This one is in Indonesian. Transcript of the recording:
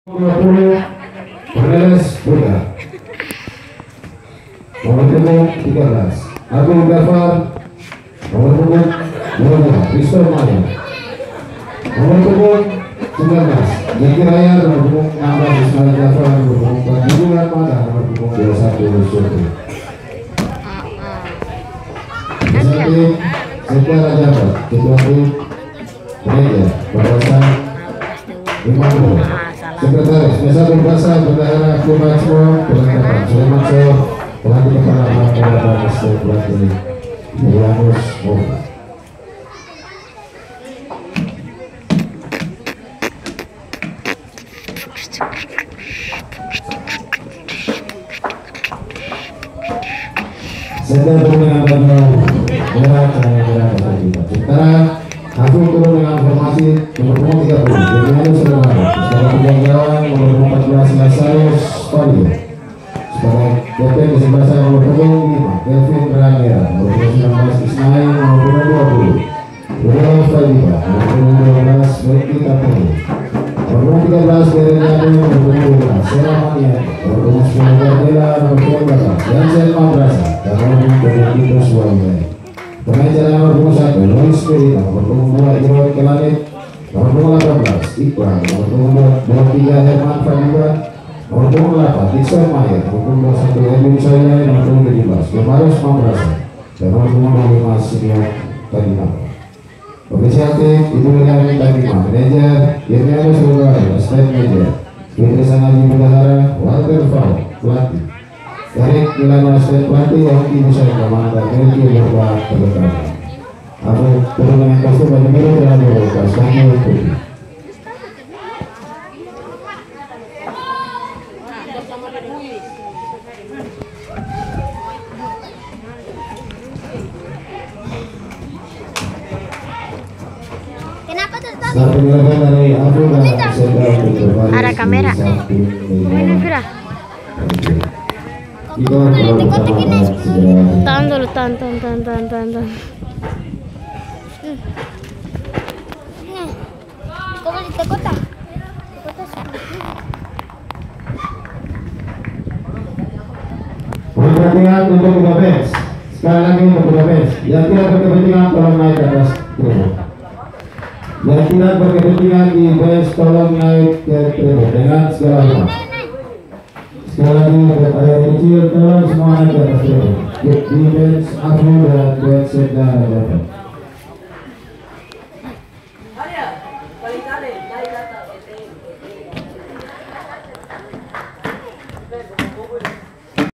20 Cornelis Buddha. Nomor punggung 13 Agung Gafar. Nomor punggung 22 Kristo Maya. Nomor punggung 19 Jeki Raya. Nomor punggung 16 Ismail Gafar. Nomor punggung 4 Hubungan Mada. Nomor punggung 21 Surti. Setia Rajabat, Ketua Tim Manajer Barasan 50. Sekretaris Desa Berbahasa Bendahara Kumat semua Perlengkapan Sulaiman Soh Pelatih Kepala Pelatih Master Pelatih Yanus Moga. Sedang turun dengan baju merah celana merah dan kita. Sementara aku turun dengan formasi nomor punggung 30 Jadianus Serenara. Sebagai pegang gawang nomor 14 Lazarus Fabio. Sebagai kapten kesebelasan nomor punggung 5 Kelvin Rangera. Nomor punggung 19 Ismail. Nomor punggung 20 Rudolf Fadiba. Nomor punggung 12 Becky Tapuri. Nomor punggung 13 Berenyadu. Nomor punggung 12 Sela Mania. Nomor punggung 10 Gardela. Nomor punggung 18 Jansen Madrasa. Dan nomor punggung 20 Suami. Pemain jalan nomor punggung 1 Lois Perita. Nomor punggung 2 Irwan Kelanit. Nomor punggung 18 Iqbal. Nomor punggung 23 Herman Fadiba. Nomor punggung 8 Dixon Mayer. Nomor punggung 21 Edwin Soyai. Nomor punggung 17 Kemarus Madrasa. Dan nomor punggung 25 Senior Tadina. Official tim Ibu Negara Tadima. Manajer Irnianus Rugari. Assistant Manager Fitri Sangaji Bendahara. Walter Fau Pelatih. Erik Milano Assistant Pelatih. Yogi Musa Kamanda Melki Berbuat Terdekat. Aku turun dengan kostum baju biru dan berbuka Samuel Putih. Start penyelenggara dari Abu dan Sendal Putra. Arah kamera. Mana Fira? Tahan dulu, tahan. Perhatian untuk Budapest. Sekali lagi untuk Budapest. Yang tidak berkepentingan tolong naik ke atas tribun. Yang tidak berkepentingan di base tolong naik ke tribun dengan segala hormat. Sekali lagi untuk ayah kecil tolong semua naik ke atas tribun. Di bench Abu dan bench Sedang Rajabat.